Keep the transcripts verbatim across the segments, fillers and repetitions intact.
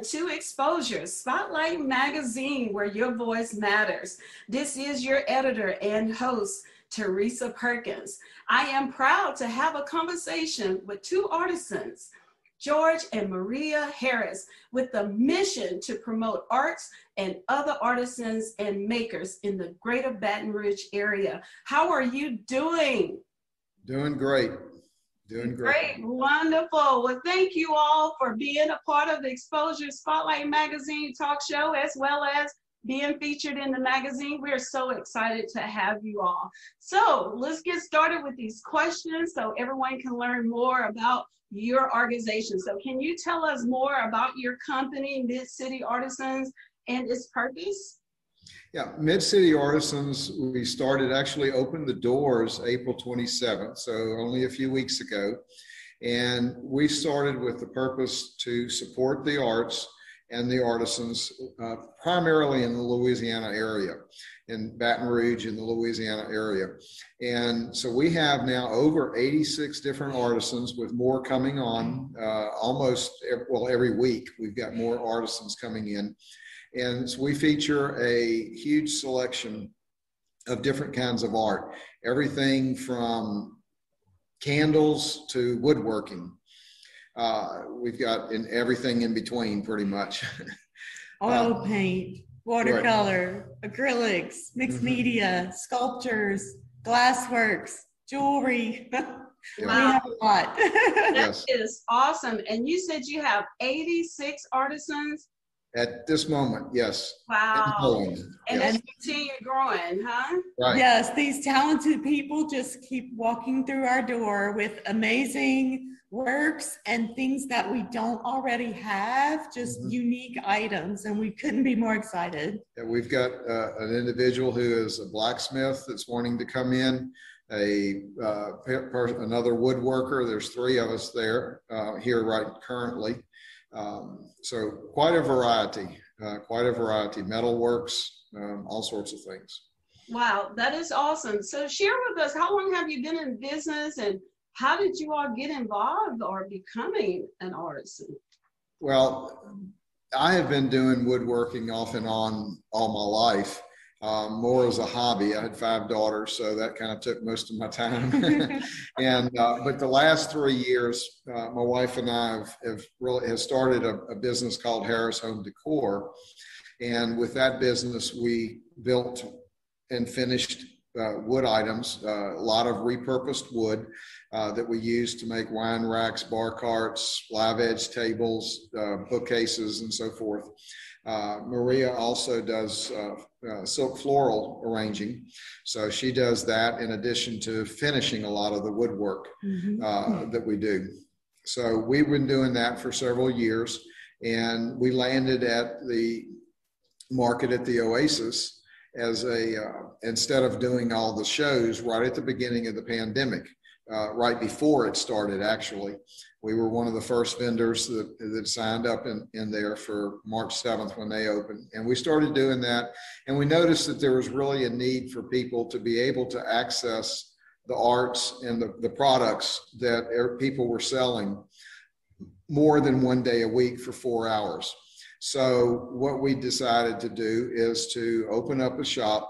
to Exposure, Spotlight Magazine, where your voice matters. This is your editor and host, Teresa Perkins. I am proud to have a conversation with two artisans, George and Maria Harris, with the mission to promote arts and other artisans and makers in the Greater Baton Rouge area. How are you doing? Doing great. Doing great. Great, wonderful. Well, thank you all for being a part of the Exposure Spotlight Magazine talk show, as well as being featured in the magazine. We're so excited to have you all. So let's get started with these questions so everyone can learn more about your organization. So can you tell us more about your company, Mid City Artisans, and its purpose? Yeah, Mid City Artisans, we started, actually opened the doors April twenty-seventh, so only a few weeks ago. And we started with the purpose to support the arts and the artisans, uh, primarily in the Louisiana area, in Baton Rouge, in the Louisiana area. And so we have now over eighty-six different artisans, with more coming on uh, almost, well, every week. We've got more artisans coming in. And so we feature a huge selection of different kinds of art, everything from candles to woodworking. Uh, we've got in everything in between, pretty much. Oil um, paint, watercolor, right. acrylics, mixed mm-hmm. media, sculptures, glassworks, jewelry. Yeah. We have a lot. That Yes. is awesome. And you said you have eighty-six artisans? At this moment, yes. Wow. And, and yes. it's continue growing, huh? Right. Yes, these talented people just keep walking through our door with amazing works and things that we don't already have, just mm-hmm. unique items, and we couldn't be more excited. Yeah, we've got uh, an individual who is a blacksmith that's wanting to come in, a uh, per- another woodworker. There's three of us there uh, here right currently. Um, so quite a variety, uh, quite a variety, metalworks, um, all sorts of things. Wow, that is awesome. So share with us, how long have you been in business, and how did you all get involved or becoming an artisan? Well, I have been doing woodworking off and on all my life, um, more as a hobby. I had five daughters, so that kind of took most of my time. and uh, but the last three years, uh, my wife and I have, have really has started a, a business called Harris Home Decor, and with that business, we built and finished uh, wood items, uh, a lot of repurposed wood uh, that we use to make wine racks, bar carts, live edge tables, uh, bookcases, and so forth. Uh, Maria also does uh, uh, silk floral arranging. So she does that in addition to finishing a lot of the woodwork mm-hmm. uh, that we do. So we've been doing that for several years, and we landed at the market at the Oasis as a, uh, instead of doing all the shows right at the beginning of the pandemic, uh, right before it started actually. We were one of the first vendors that, that signed up in, in there for March seventh when they opened. And we started doing that. And we noticed that there was really a need for people to be able to access the arts and the, the products that people were selling more than one day a week for four hours. So what we decided to do is to open up a shop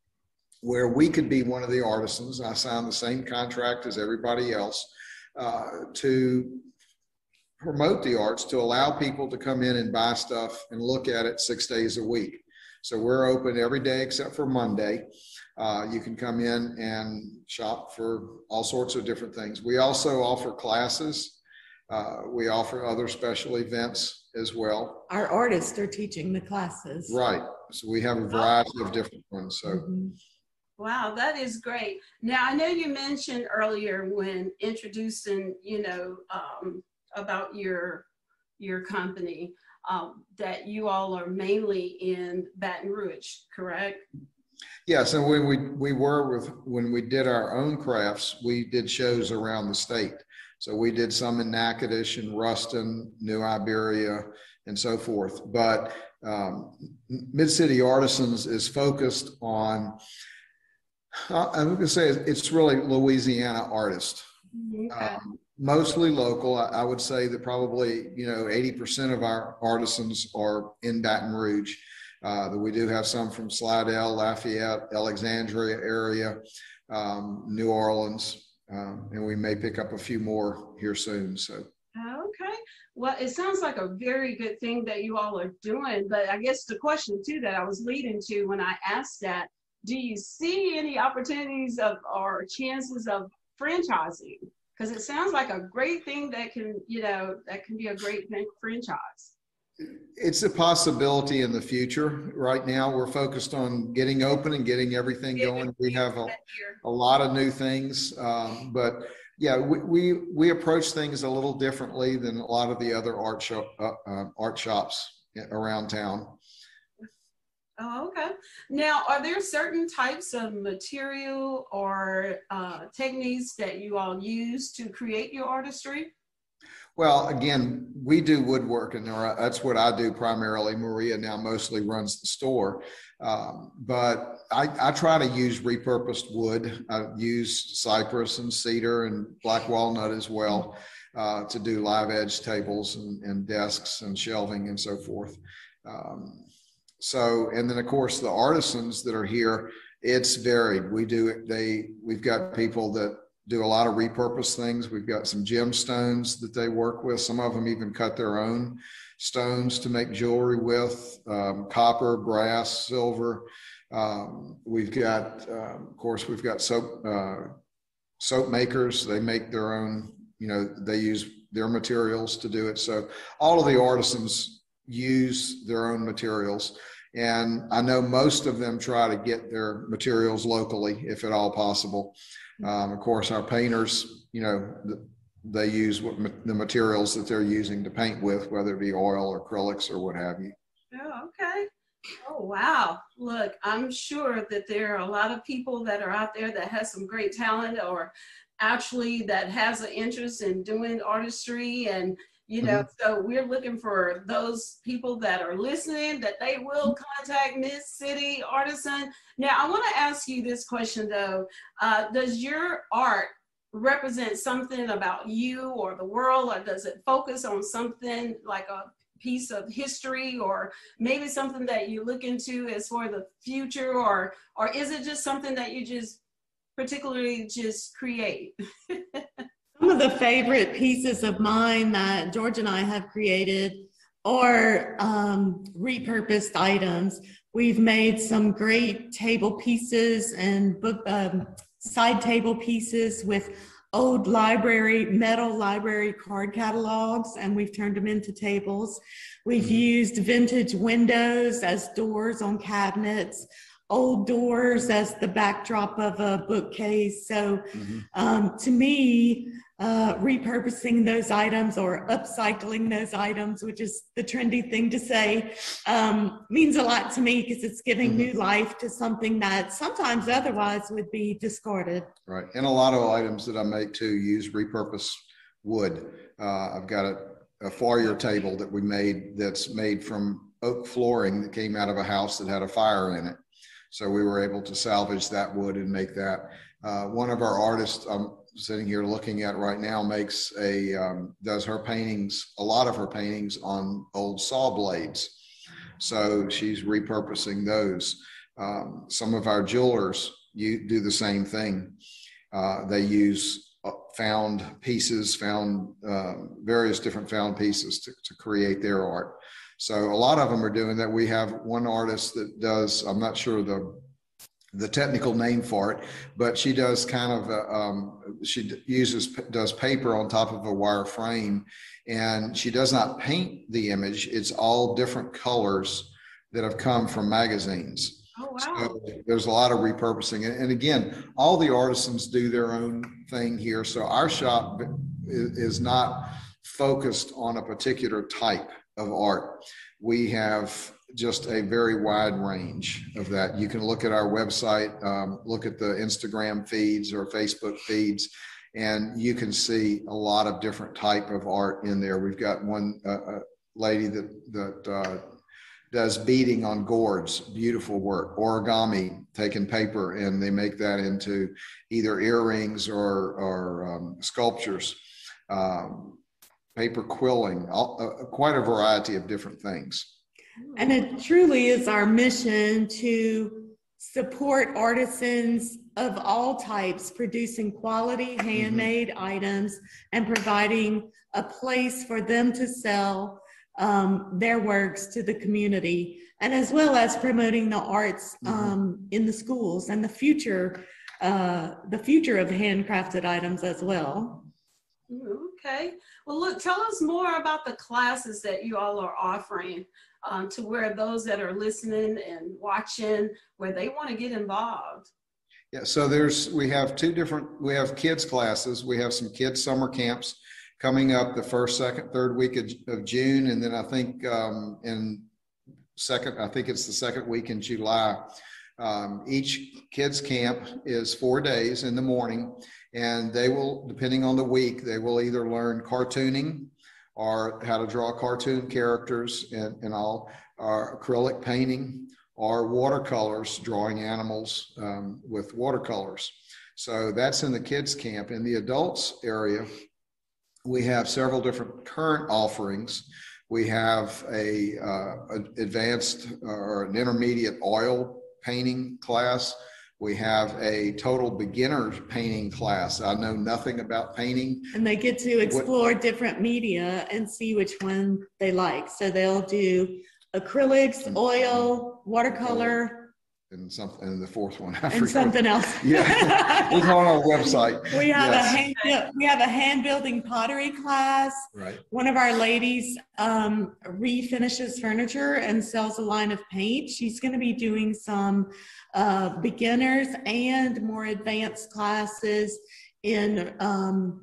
where we could be one of the artisans. I signed the same contract as everybody else. Uh, to promote the arts, to allow people to come in and buy stuff and look at it six days a week. So we're open every day except for Monday. Uh, you can come in and shop for all sorts of different things. We also offer classes. Uh, we offer other special events as well. Our artists are teaching the classes. Right. So we have a variety of different ones. So. Mm-hmm. Wow, that is great. Now, I know you mentioned earlier when introducing, you know, um, about your your company, um, that you all are mainly in Baton Rouge, correct? Yes, and when we we were with when we did our own crafts, we did shows around the state. So we did some in Natchitoches and Ruston, New Iberia, and so forth. But um, Mid City Artisans is focused on, I'm going to say it's really Louisiana artists. Okay. Um, mostly local. I, I would say that probably, you know, eighty percent of our artisans are in Baton Rouge. Uh, that we do have some from Slidell, Lafayette, Alexandria area, um, New Orleans, um, and we may pick up a few more here soon. So. Okay. Well, it sounds like a very good thing that you all are doing, but I guess the question too that I was leading to when I asked that, do you see any opportunities of or chances of franchising? Because it sounds like a great thing that can, you know, that can be a great franchise. It's a possibility in the future. Right now, we're focused on getting open and getting everything going. We have a, a lot of new things, um, but yeah, we, we we approach things a little differently than a lot of the other art shop uh, uh, art shops around town. Oh, okay. Now, are there certain types of material or uh, techniques that you all use to create your artistry? Well, again, we do woodworking. That's what I do primarily. Maria now mostly runs the store. Um, but I, I try to use repurposed wood. I use cypress and cedar and black walnut as well uh, to do live edge tables and, and desks and shelving and so forth. Um, so, and then of course the artisans that are here, it's varied. We do, they, we've got people that do a lot of repurposed things. We've got some gemstones that they work with. Some of them even cut their own stones to make jewelry with, um, copper, brass, silver. Um, we've got, um, of course, we've got soap, uh, soap makers. They make their own, you know, they use their materials to do it. So all of the artisans use their own materials. And I know most of them try to get their materials locally, if at all possible. Um, of course, our painters, you know, they use what ma- the materials that they're using to paint with, whether it be oil or acrylics or what have you. Oh, okay. Oh, wow. Look, I'm sure that there are a lot of people that are out there that has some great talent or actually that has an interest in doing artistry. And, you know, mm-hmm. so we're looking for those people that are listening, that they will contact Mid City Artisan. Now, I want to ask you this question, though. Uh, does your art represent something about you or the world, or does it focus on something like a piece of history, or maybe something that you look into as for the future, or or is it just something that you just particularly just create? Some of the favorite pieces of mine that George and I have created are um, repurposed items. We've made some great table pieces and book um, side table pieces with old library, metal library card catalogs, and we've turned them into tables. We've used vintage windows as doors on cabinets, old doors as the backdrop of a bookcase. So mm-hmm. um, to me, uh, repurposing those items or upcycling those items, which is the trendy thing to say, um, means a lot to me because it's giving mm-hmm. new life to something that sometimes otherwise would be discarded. Right. And a lot of items that I make too use repurposed wood. Uh, I've got a, a foyer table that we made that's made from oak flooring that came out of a house that had a fire in it. So we were able to salvage that wood and make that. Uh, one of our artists I'm sitting here looking at right now makes a, um, does her paintings, a lot of her paintings on old saw blades. So she's repurposing those. Um, some of our jewelers you do the same thing. Uh, they use found pieces, found uh, various different found pieces to, to create their art. So a lot of them are doing that. We have one artist that does, I'm not sure the the technical name for it, but she does kind of, a, um, she uses, does paper on top of a wire frame, and she does not paint the image. It's all different colors that have come from magazines. Oh, wow. So there's a lot of repurposing. And, and again, all the artisans do their own thing here. So our shop is, is not focused on a particular type of art. We have just a very wide range of that. You can look at our website, um, look at the Instagram feeds or Facebook feeds, and you can see a lot of different type of art in there. We've got one uh, a lady that that uh, does beading on gourds, beautiful work. Origami, taking paper and they make that into either earrings or, or um, sculptures. Um, paper quilling, all, uh, quite a variety of different things. And it truly is our mission to support artisans of all types, producing quality handmade mm-hmm. items and providing a place for them to sell um, their works to the community, and as well as promoting the arts um, mm-hmm. in the schools and the future, uh, the future of handcrafted items as well. Okay. Well, look, tell us more about the classes that you all are offering um, to where those that are listening and watching, where they want to get involved. Yeah, so there's, we have two different, we have kids classes. We have some kids summer camps coming up the first, second, third week of, of June. And then I think um, in second, I think it's the second week in July. Um, each kids camp is four days in the morning, and they will, depending on the week, they will either learn cartooning or how to draw cartoon characters and, and all, or acrylic painting, or watercolors, drawing animals um, with watercolors. So that's in the kids camp. In the adults area, we have several different current offerings. We have a, uh, an advanced or an intermediate oil painting class. We have a total beginner painting class. I know nothing about painting. And they get to explore what, different media and see which one they like. So they'll do acrylics, oil, watercolor, and something, and the fourth one, I and forgot. Something else. Yeah, it's on our website. We have yes. a hand, we have a hand building pottery class. Right. One of our ladies um, refinishes furniture and sells a line of paint. She's going to be doing some uh, beginners and more advanced classes in um,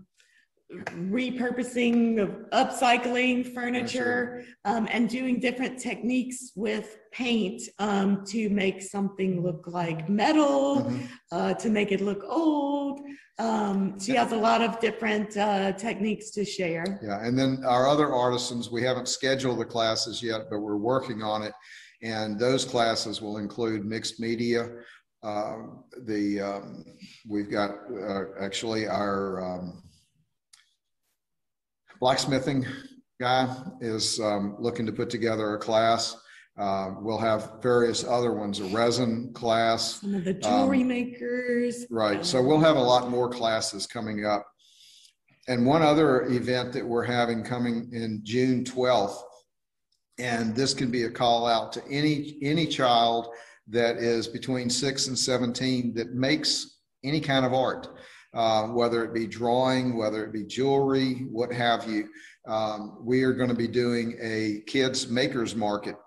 repurposing, of upcycling furniture, um, and doing different techniques with paint um, to make something look like metal, mm-hmm. uh, to make it look old. Um, she has a lot of different uh, techniques to share. Yeah, and then our other artisans, we haven't scheduled the classes yet, but we're working on it. And those classes will include mixed media. Uh, the um, we've got uh, actually our um, blacksmithing guy is um, looking to put together a class. Uh, we'll have various other ones, a resin class. Some of the jewelry um, Right. makers. Um, so we'll have a lot more classes coming up. And one other event that we're having coming in June twelfth, and this can be a call out to any, any child that is between six and seventeen that makes any kind of art. Uh, whether it be drawing, whether it be jewelry, what have you. Um, we are going to be doing a kids makers market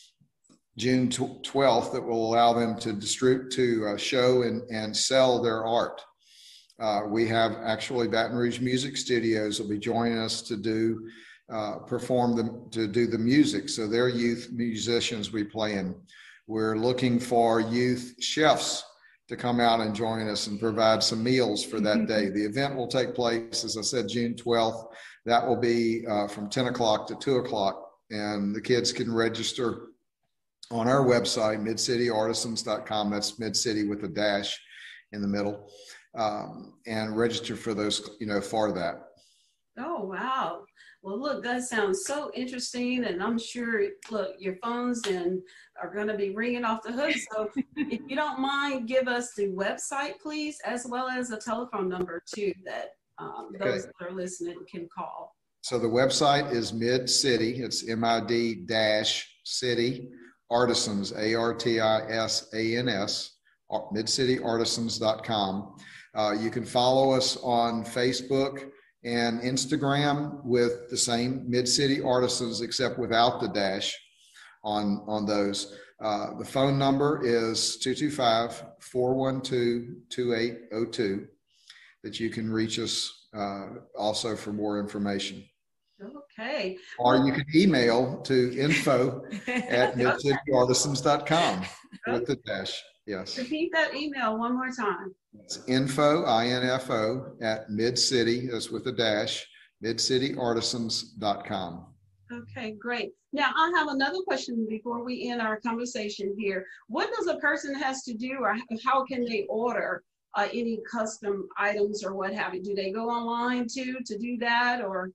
June twelfth that will allow them to distribute, to uh, show and, and sell their art. Uh, we have actually Baton Rouge Music Studios will be joining us to do, uh, perform them, to do the music. So they're youth musicians we play in. We're looking for youth chefs to come out and join us and provide some meals for that day. The event will take place, as I said, June twelfth. That will be uh, from ten o'clock to two o'clock. And the kids can register on our website, mid city artisans dot com. That's Mid City with a dash in the middle. Um, and register for those, you know, for that. Oh, wow. Well, look, that sounds so interesting, and I'm sure, look, your phones and are going to be ringing off the hook. So if you don't mind, give us the website, please, as well as a telephone number, too, that um, those okay. that are listening can call. So the website is Mid City. It's M I D dash City Artisans, A R T I S A N S, mid city artisans dot com. Uh, you can follow us on Facebook and Instagram with the same Mid City Artisans, except without the dash on, on those. Uh, the phone number is two two five, four one two, two eight zero two that you can reach us uh, also for more information. Okay. Or you can email to info at mid city artisans dot com with the dash. Yes. Repeat that email one more time. It's info, I N F O, at Mid City, that's with a dash, mid city artisans dot com. Okay, great. Now I have another question before we end our conversation here. What does a person has to do, or how can they order uh, any custom items or what have you? Do they go online too to do that, or?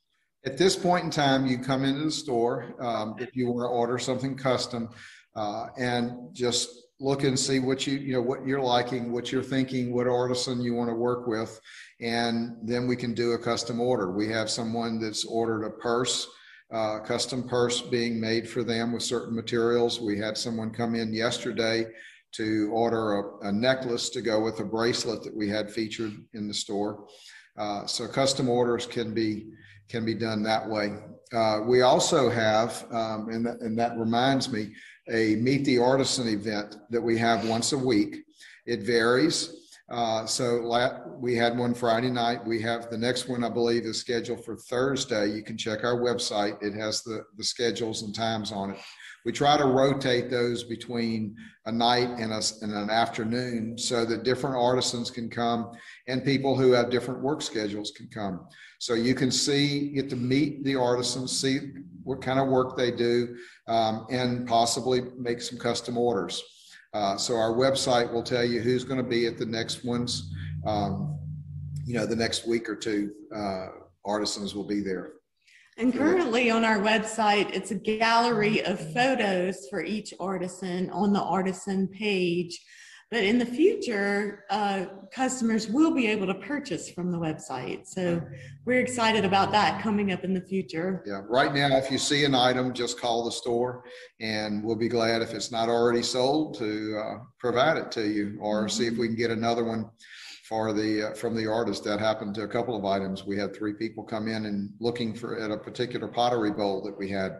At this point in time, you come into the store um, if you want to order something custom, uh, and just look and see what you you know what you're liking, what you're thinking, what artisan you want to work with, and then we can do a custom order. We have someone that's ordered a purse. Uh, custom purse being made for them with certain materials. We had someone come in yesterday to order a, a necklace to go with a bracelet that we had featured in the store. Uh, so custom orders can be can be done that way. Uh, we also have, um, and, that, and that reminds me, a Meet the Artisan event that we have once a week. It varies. Uh, so la- we had one Friday night. We have the next one, I believe, is scheduled for Thursday. You can check our website. It has the, the schedules and times on it. We try to rotate those between a night and, a, and an afternoon so that different artisans can come and people who have different work schedules can come. So you can see, get to meet the artisans, see what kind of work they do, um, and possibly make some custom orders. Uh, so our website will tell you who's going to be at the next ones. Um, you know, the next week or two, uh, artisans will be there. And currently on our website, it's a gallery of photos for each artisan on the artisan page. But in the future, uh, customers will be able to purchase from the website. So we're excited about that coming up in the future. Yeah, right now, if you see an item, just call the store and we'll be glad if it's not already sold to uh, provide it to you, or mm-hmm. see if we can get another one for the uh, from the artist. That happened to a couple of items. We had three people come in and looking for at a particular pottery bowl that we had,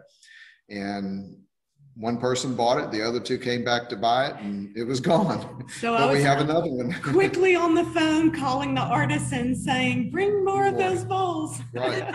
and one person bought it, the other two came back to buy it, and it was gone. So but I was we have another one. quickly on the phone calling the artisan saying, bring more of those bowls. Right.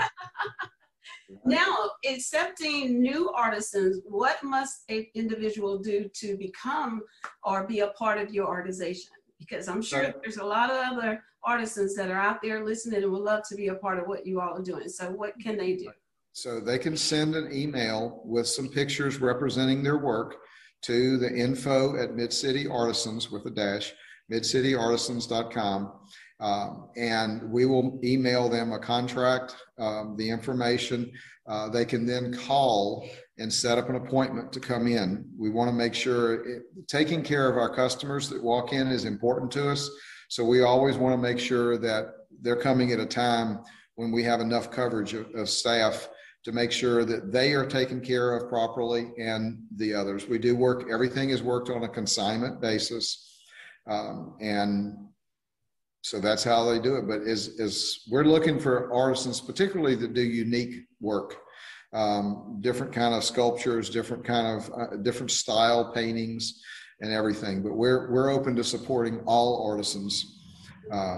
Now, accepting new artisans, what must an individual do to become or be a part of your organization? Because I'm sure right. there's a lot of other artisans that are out there listening and would love to be a part of what you all are doing. So what can they do? So they can send an email with some pictures representing their work to the info at Mid City Artisans with a dash, mid city artisans dot com. Um, and we will email them a contract, um, the information. Uh, they can then call and set up an appointment to come in. We want to make sure it, taking care of our customers that walk in is important to us. So we always want to make sure that they're coming at a time when we have enough coverage of, of staff to make sure that they are taken care of properly, and the others. We do work, everything is worked on a consignment basis. Um, and so that's how they do it. But is, is we're looking for artisans, particularly that do unique work, um, different kind of sculptures, different kind of, uh, different style paintings and everything. But we're, we're open to supporting all artisans. Uh,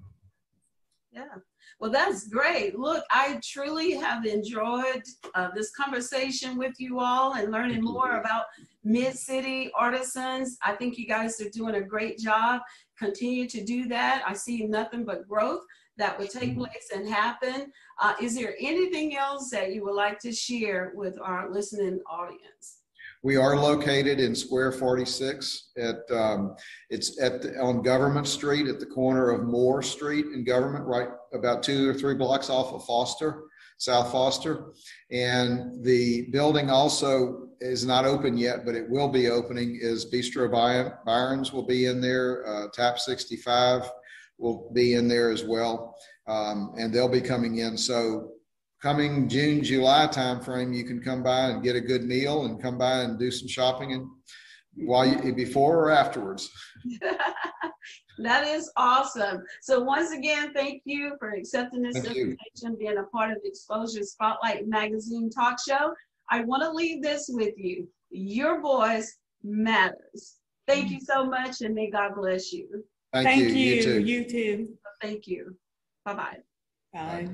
yeah. Well, that's great. Look, I truly have enjoyed uh, this conversation with you all and learning more about Mid City Artisans. I think you guys are doing a great job. Continue to do that. I see nothing but growth that would take place and happen. Uh, is there anything else that you would like to share with our listening audience? We are located in Square forty-six at, um, it's at the, on Government Street at the corner of Moore Street and Government, right about two or three blocks off of Foster, South Foster. And the building also is not open yet, but it will be opening, is Bistro Byron's will be in there. Uh, Tap sixty-five will be in there as well. Um, and they'll be coming in. So coming June, July timeframe, you can come by and get a good meal and come by and do some shopping, and while you, before or afterwards. That is awesome. So once again, thank you for accepting this Thank invitation, you. being a part of the Exposure Spotlight Magazine talk show. I want to leave this with you. Your voice matters. Thank you so much, and may God bless you. Thank, Thank you. you. You too. You too. Thank you. Bye-bye. Bye.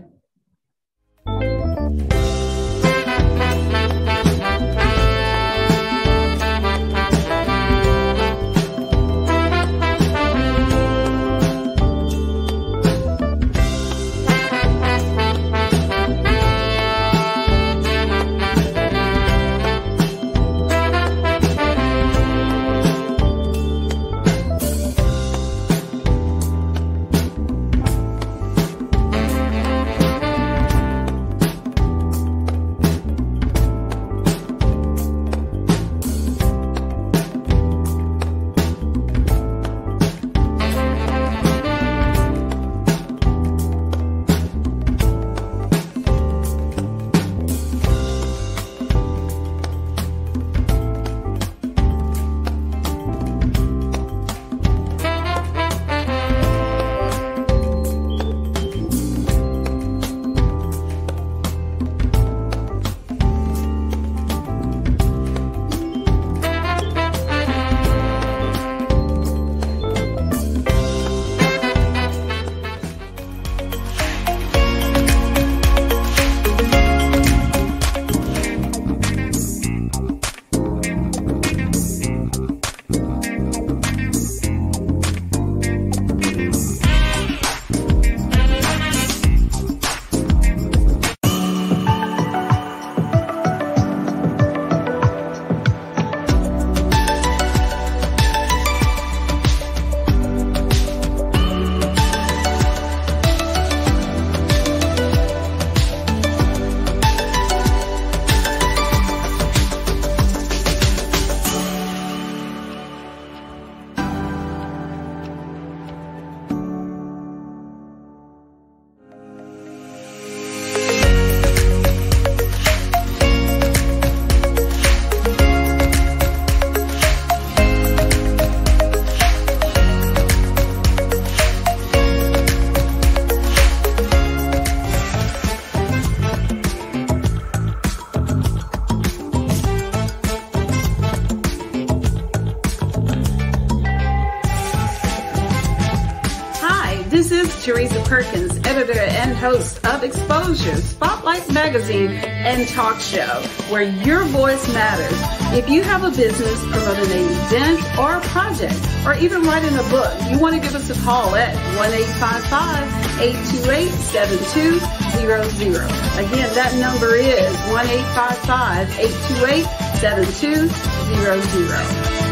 Perkins, editor and host of Exposure, Spotlight Magazine, and Talk Show, where your voice matters. If you have a business, promoting an event or a project, or even writing a book, you want to give us a call at one eight five five, eight two eight, seven two zero zero. Again, that number is one eight five five, eight two eight, seven two zero zero.